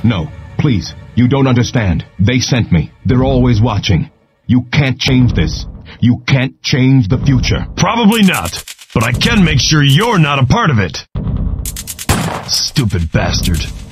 No, please. You don't understand. They sent me. They're always watching. You can't change this. You can't change the future. Probably not, but I can make sure you're not a part of it. Stupid bastard.